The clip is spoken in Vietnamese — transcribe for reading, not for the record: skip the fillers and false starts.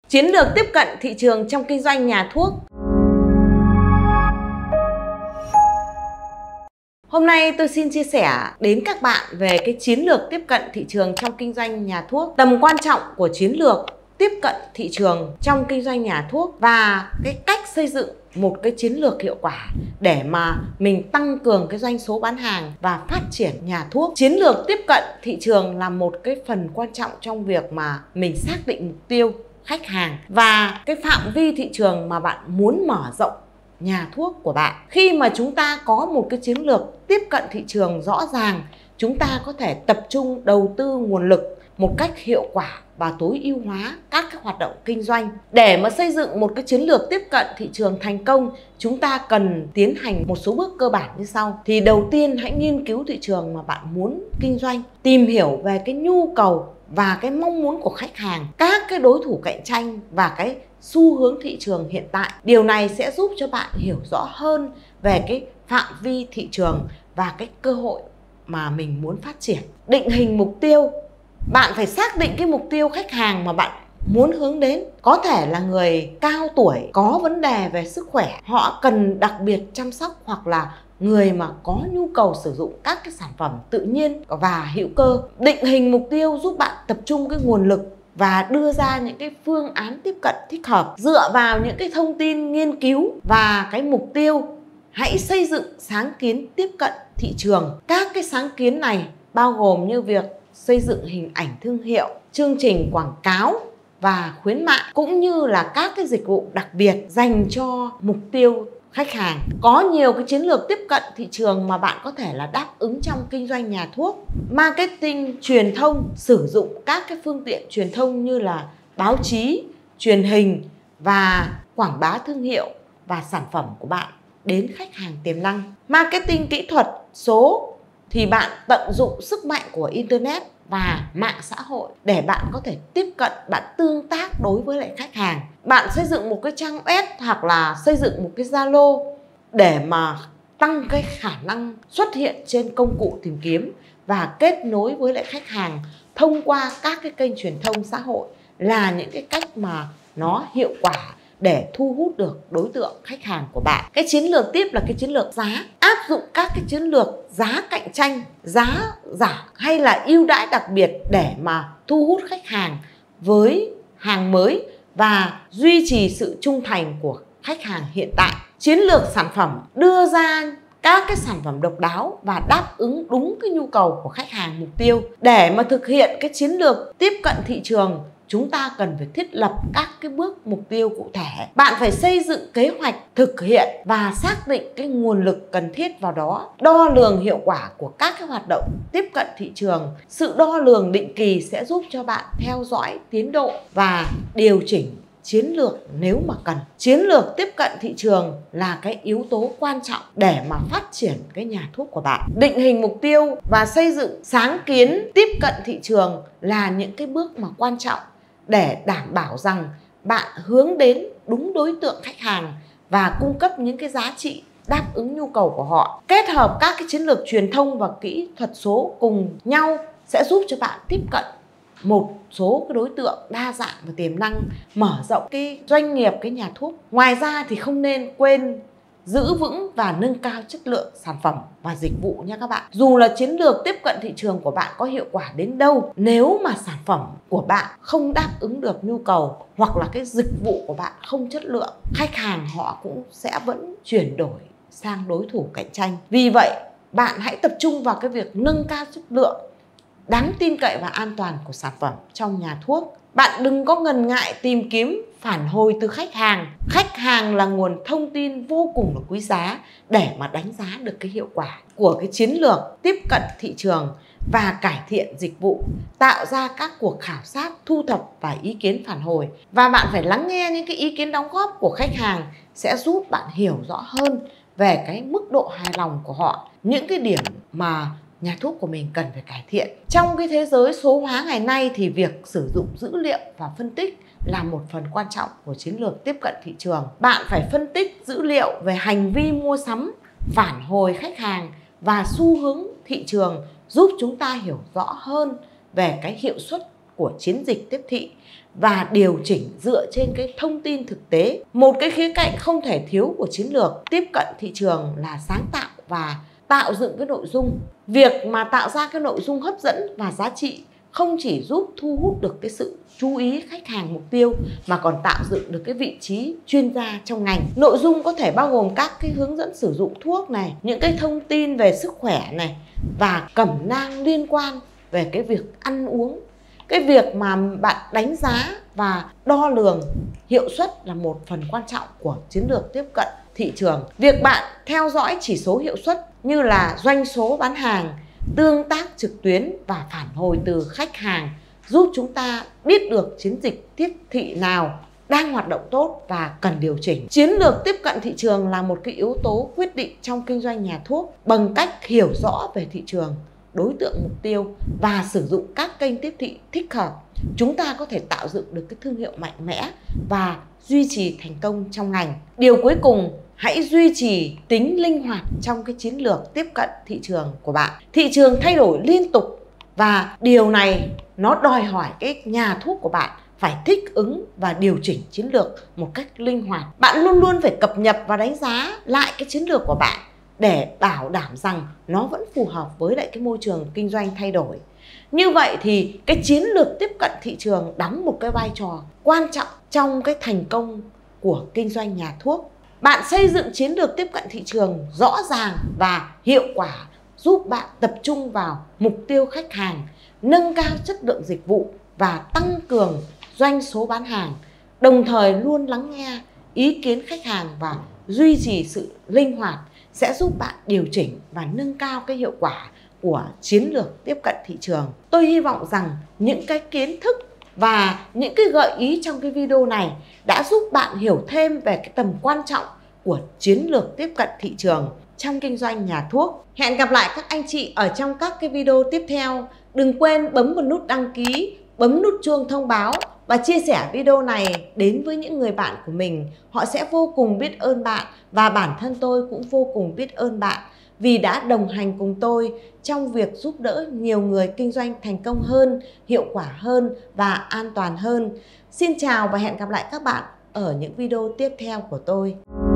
Chiến lược tiếp cận thị trường trong kinh doanh nhà thuốc. Hôm nay tôi xin chia sẻ đến các bạn về cái chiến lược tiếp cận thị trường trong kinh doanh nhà thuốc, tầm quan trọng của chiến lược tiếp cận thị trường trong kinh doanh nhà thuốc và cái cách xây dựng một cái chiến lược hiệu quả để mà mình tăng cường cái doanh số bán hàng và phát triển nhà thuốc. Chiến lược tiếp cận thị trường là một cái phần quan trọng trong việc mà mình xác định mục tiêu khách hàng và cái phạm vi thị trường mà bạn muốn mở rộng nhà thuốc của bạn. Khi mà chúng ta có một cái chiến lược tiếp cận thị trường rõ ràng, chúng ta có thể tập trung đầu tư nguồn lực một cách hiệu quả và tối ưu hóa các cái hoạt động kinh doanh. Để mà xây dựng một cái chiến lược tiếp cận thị trường thành công, chúng ta cần tiến hành một số bước cơ bản như sau. Thì đầu tiên, hãy nghiên cứu thị trường mà bạn muốn kinh doanh, tìm hiểu về cái nhu cầu và cái mong muốn của khách hàng, các cái đối thủ cạnh tranh và cái xu hướng thị trường hiện tại. Điều này sẽ giúp cho bạn hiểu rõ hơn về cái phạm vi thị trường và cái cơ hội mà mình muốn phát triển. Định hình mục tiêu. Bạn phải xác định cái mục tiêu khách hàng mà bạn muốn hướng đến. Có thể là người cao tuổi, có vấn đề về sức khỏe, họ cần đặc biệt chăm sóc, hoặc là người mà có nhu cầu sử dụng các cái sản phẩm tự nhiên và hữu cơ. Định hình mục tiêu giúp bạn tập trung cái nguồn lực và đưa ra những cái phương án tiếp cận thích hợp. Dựa vào những cái thông tin nghiên cứu và cái mục tiêu, hãy xây dựng sáng kiến tiếp cận thị trường. Các cái sáng kiến này bao gồm như việc xây dựng hình ảnh thương hiệu, chương trình quảng cáo và khuyến mại, cũng như là các cái dịch vụ đặc biệt dành cho mục tiêu khách hàng. Có nhiều cái chiến lược tiếp cận thị trường mà bạn có thể là đáp ứng trong kinh doanh nhà thuốc. Marketing, truyền thông, sử dụng các cái phương tiện truyền thông như là báo chí, truyền hình và quảng bá thương hiệu và sản phẩm của bạn đến khách hàng tiềm năng. Marketing kỹ thuật số thì bạn tận dụng sức mạnh của Internet và mạng xã hội để bạn có thể tiếp cận, bạn tương tác đối với lại khách hàng. Bạn xây dựng một cái trang web hoặc là xây dựng một cái Zalo để mà tăng cái khả năng xuất hiện trên công cụ tìm kiếm và kết nối với lại khách hàng thông qua các cái kênh truyền thông xã hội là những cái cách mà nó hiệu quả để thu hút được đối tượng khách hàng của bạn. Cái chiến lược tiếp là cái chiến lược giá. Áp dụng các cái chiến lược giá cạnh tranh, giá giảm hay là ưu đãi đặc biệt để mà thu hút khách hàng với hàng mới và duy trì sự trung thành của khách hàng hiện tại. Chiến lược sản phẩm, đưa ra các cái sản phẩm độc đáo và đáp ứng đúng cái nhu cầu của khách hàng mục tiêu. Để mà thực hiện cái chiến lược tiếp cận thị trường, chúng ta cần phải thiết lập các cái bước mục tiêu cụ thể. Bạn phải xây dựng kế hoạch thực hiện và xác định cái nguồn lực cần thiết vào đó. Đo lường hiệu quả của các cái hoạt động tiếp cận thị trường. Sự đo lường định kỳ sẽ giúp cho bạn theo dõi tiến độ và điều chỉnh chiến lược nếu mà cần. Chiến lược tiếp cận thị trường là cái yếu tố quan trọng để mà phát triển cái nhà thuốc của bạn. Định hình mục tiêu và xây dựng sáng kiến tiếp cận thị trường là những cái bước mà quan trọng để đảm bảo rằng bạn hướng đến đúng đối tượng khách hàng và cung cấp những cái giá trị đáp ứng nhu cầu của họ. Kết hợp các cái chiến lược truyền thông và kỹ thuật số cùng nhau sẽ giúp cho bạn tiếp cận một số cái đối tượng đa dạng và tiềm năng, mở rộng cái doanh nghiệp, cái nhà thuốc. Ngoài ra thì không nên quên giữ vững và nâng cao chất lượng sản phẩm và dịch vụ nha các bạn. Dù là chiến lược tiếp cận thị trường của bạn có hiệu quả đến đâu, nếu mà sản phẩm của bạn không đáp ứng được nhu cầu hoặc là cái dịch vụ của bạn không chất lượng, khách hàng họ cũng sẽ vẫn chuyển đổi sang đối thủ cạnh tranh. Vì vậy, bạn hãy tập trung vào cái việc nâng cao chất lượng, đáng tin cậy và an toàn của sản phẩm trong nhà thuốc. Bạn đừng có ngần ngại tìm kiếm phản hồi từ khách hàng. Khách hàng là nguồn thông tin vô cùng là quý giá để mà đánh giá được cái hiệu quả của cái chiến lược tiếp cận thị trường và cải thiện dịch vụ, tạo ra các cuộc khảo sát, thu thập và ý kiến phản hồi. Và bạn phải lắng nghe những cái ý kiến đóng góp của khách hàng sẽ giúp bạn hiểu rõ hơn về cái mức độ hài lòng của họ, những cái điểm mà nhà thuốc của mình cần phải cải thiện. Trong cái thế giới số hóa ngày nay thì việc sử dụng dữ liệu và phân tích là một phần quan trọng của chiến lược tiếp cận thị trường. Bạn phải phân tích dữ liệu về hành vi mua sắm, phản hồi khách hàng và xu hướng thị trường, giúp chúng ta hiểu rõ hơn về cái hiệu suất của chiến dịch tiếp thị và điều chỉnh dựa trên cái thông tin thực tế. Một cái khía cạnh không thể thiếu của chiến lược tiếp cận thị trường là sáng tạo và tạo dựng cái nội dung. Việc mà tạo ra cái nội dung hấp dẫn và giá trị không chỉ giúp thu hút được cái sự chú ý khách hàng mục tiêu mà còn tạo dựng được cái vị trí chuyên gia trong ngành. Nội dung có thể bao gồm các cái hướng dẫn sử dụng thuốc này, những cái thông tin về sức khỏe này và cẩm nang liên quan về cái việc ăn uống. Cái việc mà bạn đánh giá và đo lường hiệu suất là một phần quan trọng của chiến lược tiếp cận thị trường. Việc bạn theo dõi chỉ số hiệu suất như là doanh số bán hàng, tương tác trực tuyến và phản hồi từ khách hàng giúp chúng ta biết được chiến dịch tiếp thị nào đang hoạt động tốt và cần điều chỉnh. Chiến lược tiếp cận thị trường là một cái yếu tố quyết định trong kinh doanh nhà thuốc. Bằng cách hiểu rõ về thị trường, đối tượng mục tiêu và sử dụng các kênh tiếp thị thích hợp, chúng ta có thể tạo dựng được cái thương hiệu mạnh mẽ và duy trì thành công trong ngành. Điều cuối cùng, hãy duy trì tính linh hoạt trong cái chiến lược tiếp cận thị trường của bạn. Thị trường thay đổi liên tục và điều này nó đòi hỏi cái nhà thuốc của bạn phải thích ứng và điều chỉnh chiến lược một cách linh hoạt. Bạn luôn luôn phải cập nhật và đánh giá lại cái chiến lược của bạn để bảo đảm rằng nó vẫn phù hợp với lại cái môi trường kinh doanh thay đổi. Như vậy thì cái chiến lược tiếp cận thị trường đóng một cái vai trò quan trọng trong cái thành công của kinh doanh nhà thuốc. Bạn xây dựng chiến lược tiếp cận thị trường rõ ràng và hiệu quả giúp bạn tập trung vào mục tiêu khách hàng, nâng cao chất lượng dịch vụ và tăng cường doanh số bán hàng, đồng thời luôn lắng nghe ý kiến khách hàng và duy trì sự linh hoạt sẽ giúp bạn điều chỉnh và nâng cao cái hiệu quả của chiến lược tiếp cận thị trường. Tôi hy vọng rằng những cái kiến thức và những cái gợi ý trong cái video này đã giúp bạn hiểu thêm về cái tầm quan trọng của chiến lược tiếp cận thị trường trong kinh doanh nhà thuốc. Hẹn gặp lại các anh chị ở trong các cái video tiếp theo. Đừng quên bấm một nút đăng ký, bấm nút chuông thông báo và chia sẻ video này đến với những người bạn của mình. Họ sẽ vô cùng biết ơn bạn và bản thân tôi cũng vô cùng biết ơn bạn vì đã đồng hành cùng tôi trong việc giúp đỡ nhiều người kinh doanh thành công hơn, hiệu quả hơn và an toàn hơn. Xin chào và hẹn gặp lại các bạn ở những video tiếp theo của tôi.